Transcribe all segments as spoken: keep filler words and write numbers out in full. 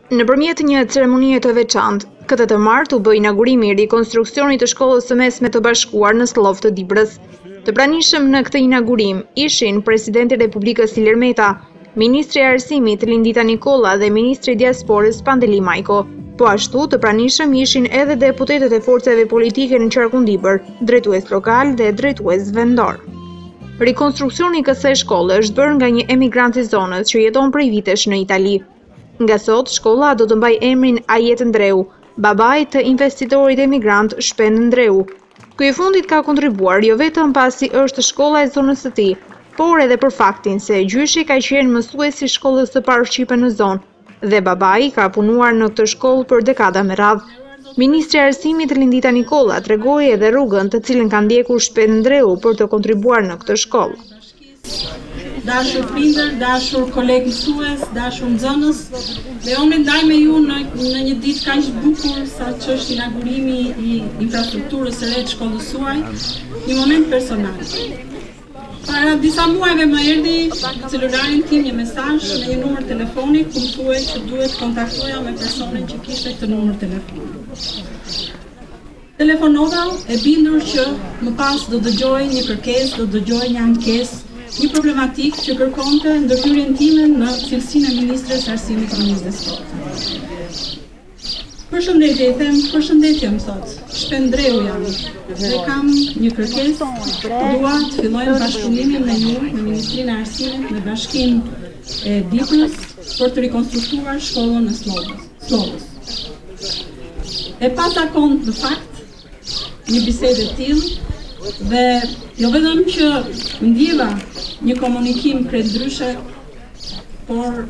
Nëpërmjet një ceremonie të veçantë, këtë të martë u bë inaugurimi i rikonstruksionit të shkollës së mesme të bashkuar në Slov të Dibrës. Të pranishëm në këtë inaugurim ishin Presidenti i Republikës Ilir Meta, Ministri i Arsimit Lindita Nikolla dhe Ministri i Diasporës Pandeli Majko. Po ashtu të pranishëm ishin edhe deputetët e forcave politike në qarkun Dibër, drejtues lokal dhe drejtues vendor. Rikonstruksioni i kësaj shkolle është bërë nga një emigrant i zonës që jeton prej vitesh në Itali. Nga sot, shkolla do të mbaj emrin Ajet Ndreu, babai të investitorit emigrant Shpend Ndreu. Ky i fundit ka kontribuar jo vetëm pasi është shkolla e zonës së tij, por edhe për faktin se gjyshi ka qenë mësues i shkollës së parë shqipe në zonë dhe babai ka punuar në këtë shkollë për dekada me radhë. Ministri i Arsimit Lindita Nikolla tregoi edhe rrugën të cilën ka ndjekur Shpend Ndreu për të kontribuar në këtë shkollë. Dashur prindër, dashur kolegë mësues, dashur nxënës, dhe unë ndaj me ju në, në një ditë kaq bukur sa që është inaugurimi i infrastrukturës së re të shkollës suaj, një moment personal. Para disa muajve më erdhi celularin tim një mesazh në një numër telefoni ku më thuaj që duhet kontaktoja me personin që kishte këtë numër telefoni. Telefonova e bindur që më pas do dëgjoj një kërkesë, do dëgjoj një ankesë, një problematik që kërkonte ndërhyrjen time në cilësinë e Ministres së Arsimit, Rinisë dhe Sportit. Përshëndetje, i them, përshëndetje më thot, Shpend Ndreu jam, dhe kam një kërkesë, dua të fillojmë bashkëpunimin me ju, me Ministrinë e Arsimit, me Bashkinë e Dibrës, për të rikonstruktuar shkollën në Slovës. E pata kont në fakt, një bisedë e tillë, dhe jo vetëm që ndjeva një komunikim krejt ndryshe, por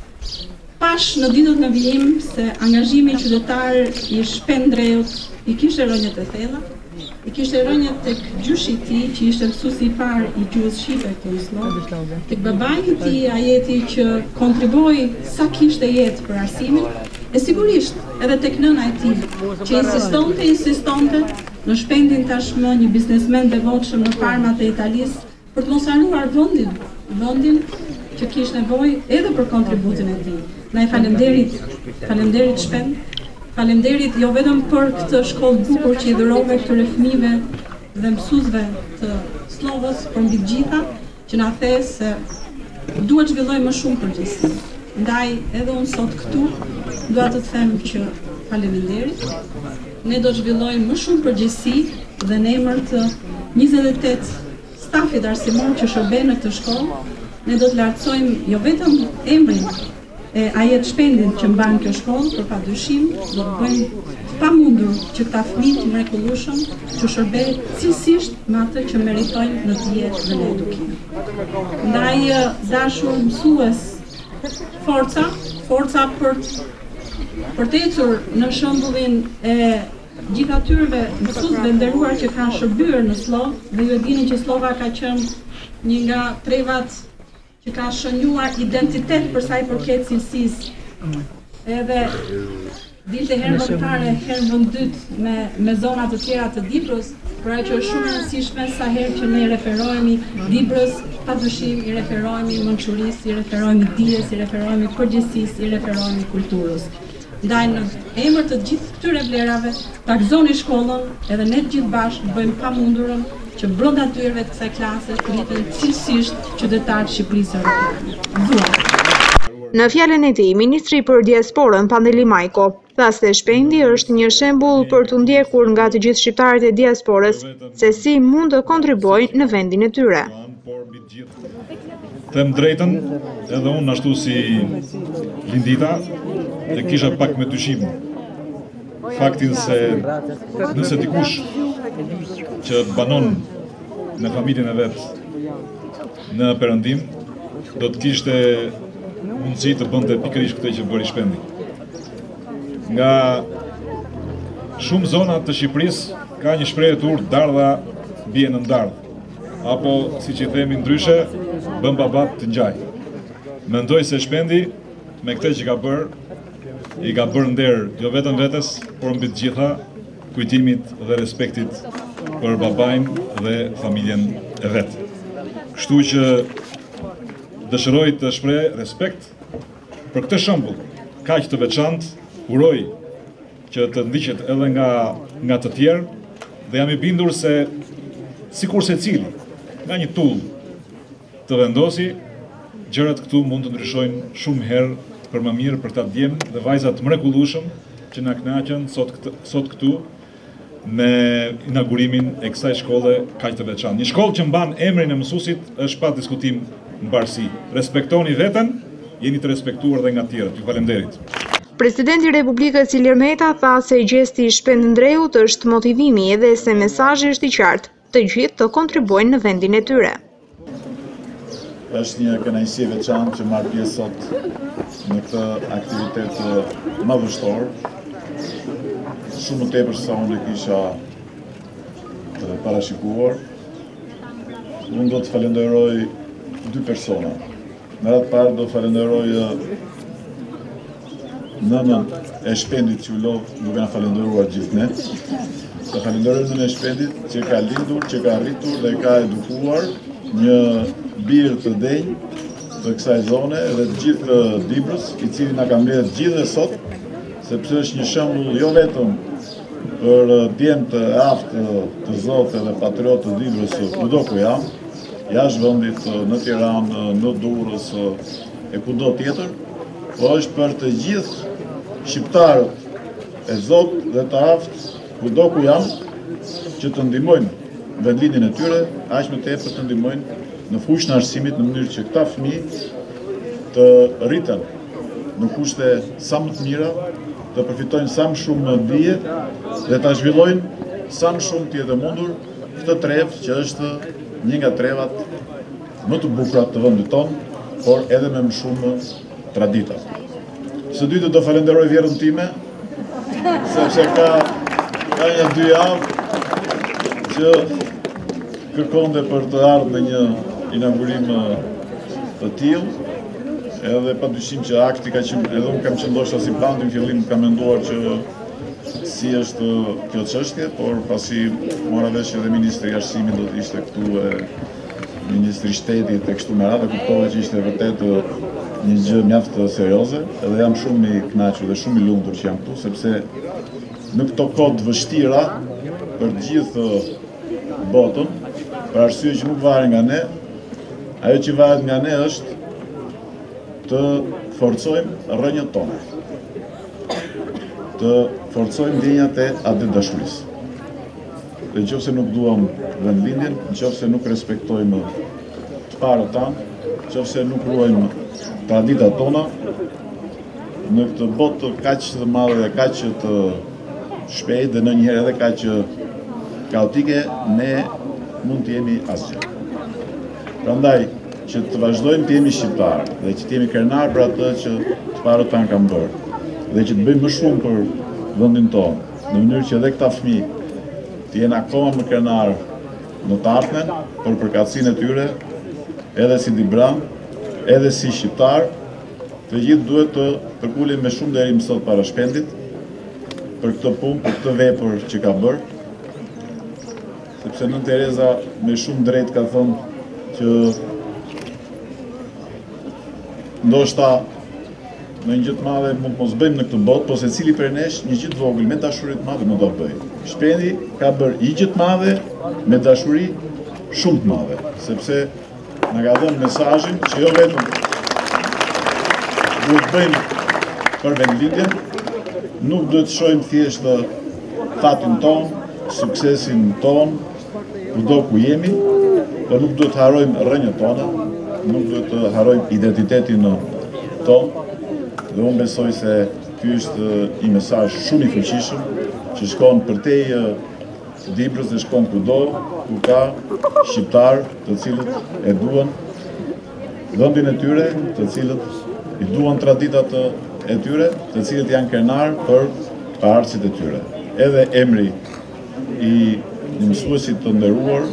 pash në ditët në vijim se angazhimi qytetar i Shpend Ndreut i kishte rënjët e thella, i kishte rënjët tek gjyshi i tij që ishte mësuesi i parë i gjuhës shqipe këtu në Slov, tek babai i tij Ajeti që kontriboi sa kishte jetë për arsimin, e sigurisht edhe tek nëna e tij që insistonte, insistonte në Shpendin tashmë një biznesmen devotshëm në farmat e Italisë për të mos haruar vendin, vendin që kishte nevojë edhe për kontributin e tij. Na i falenderit, falenderit Shpend, falenderit jo vetëm për këtë shkollë bukur që i dhurove këtyre fëmijëve dhe mësuesve të Slovës, por mbi të gjitha që na the se duhet zhvilloj më shumë përgjegjësi. Ndaj edhe unë sot këtu dua të them që faleminderit. Ne do të zhvillojmë më shumë përgjegjësi dhe në emër të njëzet e tetë stafit arsimor që shërben në këtë shkollë, ne do të lartësojmë jo vetëm emrin e Ajet Shpendin që mban kjo shkollë, por padyshim do të bëjmë të pamundur që këta fëmijë të mrekullueshëm që shërbejnë cilësisht me atë që meritojnë në të jetë dhe në edukim. Ndaj dashur mësues, forca, forca për për të ecur në shembullin e gjithë atyre mësuesve nderuar që kanë shërbyer në Slov, dhe ju e dini që Slova ka qenë një nga trevat që ka shënjuar identitet për sa i përket cilësisë. Edhe dilte herën vëndare, herën vëndyt me, me zonat të tjera të Dibrës, por ajo që është shumë e rëndësishme sa herë që ne referohemi Dibrës, padyshim i referohemi mençurisë, i referohemi dijes, i referohemi përgjegjësisë, i referohemi kulturës. Ndaj në emër të gjithë këtyre vlerave, ta gëzoni shkollën, edhe ne të gjithë bashkë bëjmë pamundurën që brenda dyrave të kësaj klase të rriten cilësisht qytetarë të Shqipërisë Europane. Dua. Në fjalën e tij, Ministri për Diasporën Pandeli Majko tha se Shpendi është një shembull për të ndjekur nga të gjithë shqiptarët e diasporës se si mund të kontribuojnë në vendin e tyre. Them drejtën, edhe unë ashtu si Lindita, e kisha pak me dyshim faktin se nëse dikush që banon në familjen e vetë në Perëndim, do të kishte mundësi të bënte pikërisht këtë që bëri Shpendi. Nga shumë zona të Shqipërisë ka një shprehje të urtë, dardha bie në ndardh, apo siç i themi ndryshe, bën babat të ngjaj. Mendoj se Shpendi me këtë që ka bërë, i ka bërë nder jo vetëm vetes, por mbi të gjitha kujtimit dhe respektit për babain dhe familjen e vet. Kështu që dëshiroj të shpreh respekt për këtë shembull kaq të veçantë, uroj që të ndiqet edhe nga, nga të tjerë, dhe jam i bindur se sikur secili nga një tull të vendosi, gjërat këtu mund të ndryshojnë shumë herë për më mirë për ta djem dhe vajzat mrekullueshëm që na kënaqën sot këtë, sot këtu me inaugurimin e kësaj shkolle kaq të veçantë. Një shkollë që mban emrin e mësuesit është pa diskutim mbarësi. Respektoni veten, jeni të respektuar dhe nga të tjerët. Ju falenderit. Presidenti i Republikës Ilir Meta tha se gjesti i shpendndrehut është motivimi edhe se mesazhi është i qartë, të gjithë të kontribuojnë në vendin e tyre. Është një kënaqësi e veçantë që marr pjesë sot në këtë aktivitet madhështor. Shumë më tepër se sa unë kisha të parashikuar. Unë do të falenderoj dy persona. Në radhë parë do falenderoj nënën e Shpendit që u lodh duke na falenderuar gjithë ne. Do falenderoj nënën e Shpendit që ka lindur, që ka arritur dhe ka edukuar një birë të denjë të kësaj zone dhe të gjithë Dibrës, i cili na ka mbledhur gjithë dhe sot, sepse është një shembull jo vetëm për djemt të aftë të zotë dhe patriotë të Dibrës kudo ku janë, jashtë vendit, në Tiranë, në Durrës e kudo tjetër, po është për të gjithë shqiptarët e zotë dhe të aftë kudo ku janë që të ndihmojnë vendlindjen e tyre, aq më tepër të ndihmojnë në fushën e arsimit në mënyrë që këta fëmijë të rriten në kushte sa më të mira, të përfitojnë sa më shumë dije dhe ta zhvillojnë sa më shumë të jetë mundur këtë trevë që është një nga trevat më të bukura të vendit tonë, por edhe me më shumë tradita. Së dyti do falenderoj vjerën time, sepse ka ka një dy javë që kërkonte për të ardhur në një inaugurim të tillë, edhe pa dyshim që akti ka qenë, edhe unë kam qenë ndoshta si planti në fillim kam menduar që si është kjo çështje, por pasi mora vesh edhe ministri i arsimit do të ishte këtu e ministri i shtetit e kështu me radhë, kuptova që ishte vërtet një gjë mjaft serioze, edhe jam shumë i kënaqur dhe shumë i lumtur që jam këtu, sepse në këto kohë të vështira për gjithë botën, për arsye që nuk varet nga ne, ajo që varet nga ne është të forcojmë rrënjët tona, të forcojmë ndjenjat e atë dashurisë. Dhe nëse nuk duam vendlindjen, nëse nuk respektojmë të parët tanë, nëse nuk ruajmë traditat tona, në këtë botë kaq të madhe dhe kaq të shpejtë dhe ndonjëherë edhe kaq kaotike, ne mund të jemi asgjë. Prandaj që të vazhdojmë të jemi shqiptarë dhe që të jemi krenarë për atë që të parët tanë kanë bërë dhe që të bëjmë më shumë për vendin tonë, në mënyrë që edhe këta fëmijë të jenë akoma më krenarë në të ardhmen për përkatësinë e tyre, edhe si Dibran, edhe si shqiptar, të gjithë duhet të përkullim me shumë deri më sot para Shpendit për këtë punë, për këtë vepër që ka bërë, sepse nën Tereza me shumë drejt ka thënë që ndoshta në një gjë të madhe mund mos bëjmë në këtë botë, po secili prej nesh një gjë të vogël me dashuri të madhe mund ta bëjë. Shpendi ka bërë një gjë të madhe me dashuri shumë të madhe, sepse na ka dhënë mesazhin që jo vetëm duhet bëjmë për vendlindjen, nuk duhet të shohim thjesht fatin ton, suksesin ton, kudo ku jemi, por nuk duhet të harrojmë rrënjët tona, nuk duhet të harrojmë identitetin ton. Dhe unë besoj se ky është një mesazh shumë i fuqishëm që shkon përtej Dibrës dhe shkon kudo ku ka shqiptar të cilët e duan vendin e tyre, të cilët i duan traditat e tyre, të cilët janë krenar për paardhësit e tyre. Edhe emri i një mësuesit të nderuar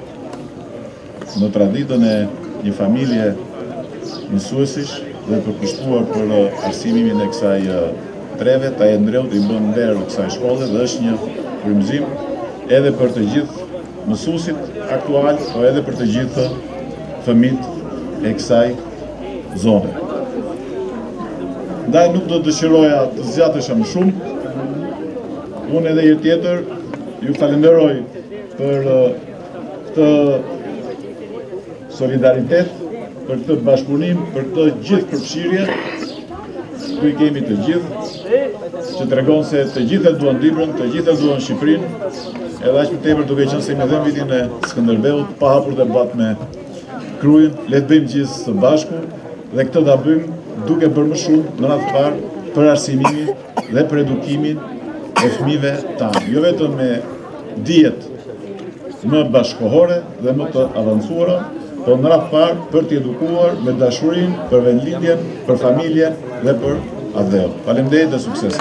në traditën e një familje mësuesish dhe përkushtuar për arsimimin e kësaj treve, ta Endreut i bën nder kësaj shkolle dhe është një frymëzim edhe për të gjithë mësuesit aktual, po edhe për të gjithë fëmijët e kësaj zone. ndaj nuk do dëshiroja të zgjatesha më shumë. Unë edhe herë tjetër ju falenderoj për këtë solidaritet, për këtë bashkëpunim, për këtë gjithë përfshirje. Ku i kemi të gjithë, që të regon se të gjithë e duan Dibrën, të gjithë e duan Shqipërinë, edhe aq më tepër duke qenë se me dhe vitin e Skënderbeut, pa hapur debat me Krujin, le të bëjmë gjithë së bashku, dhe këtë ta bëjmë duke bërë më shumë në radhë parë për arsimimin dhe për edukimin e fëmijëve tanë, jo vetëm me dijet më bashkohore dhe më të avancuara, po në radhë parë për t'i edukuar me dashurinë për vendlindjen, për familjen dhe për atë. Faleminderit dhe sukses.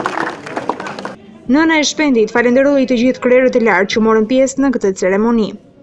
Nëna e Shpendit falenderoi të gjithë krerët e lartë që morën pjesë në këtë ceremoni.